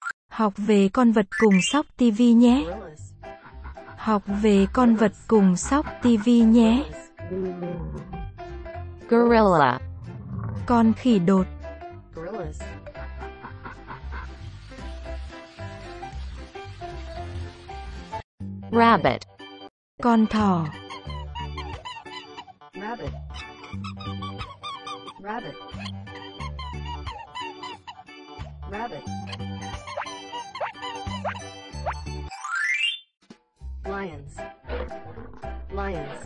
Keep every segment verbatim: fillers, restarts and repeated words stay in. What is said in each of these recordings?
Học về con vật cùng sóc tivi nhé. Gorillas. Học về con vật cùng sóc tivi nhé. Gorilla. Con khỉ đột. Gorillas. Rabbit. Con thỏ. Rabbit. Rabbit. Rabbit. Lions. Lions.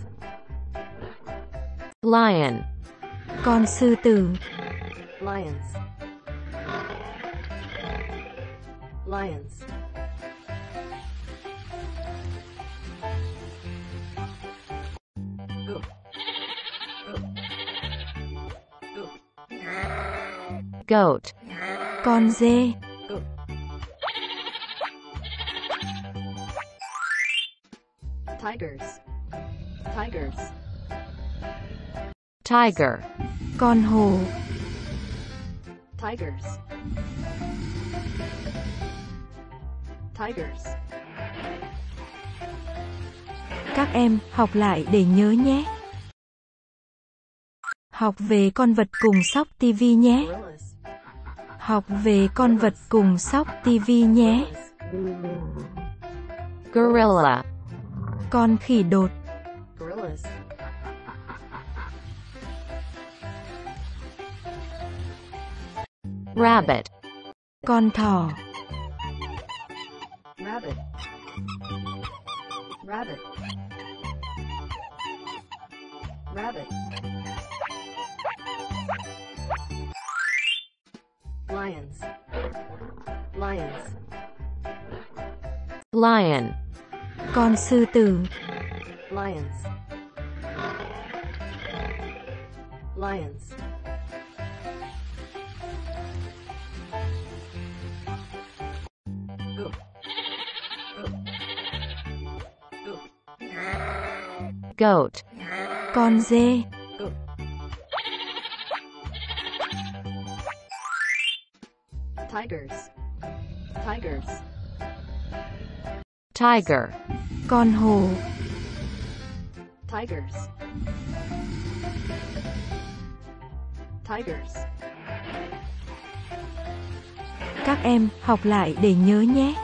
Lion. Con sư tử. Lions. Lions. Goat. Goat. Goat. Goat. Con dê. Goat. Tigers. Tigers. Tiger. Con hổ. Tigers. Tigers. Các em, học lại để nhớ nhé. Học về con vật cùng sóc tivi nhé. Gorillas. Học về con vật cùng sóc tivi nhé. Gorilla. Con khỉ đột. Gorillas. Rabbit. Con thỏ. Rabbit. Rabbit. Rabbit. Lions. Lions. Lion. Con sư tử. Lions. Lions. Goat. Goat. Goat. Goat. Con dê. Goat. Tigers. Tigers. Tiger. Con hổ. Tigers. Tigers. Các em, học lại để nhớ nhé.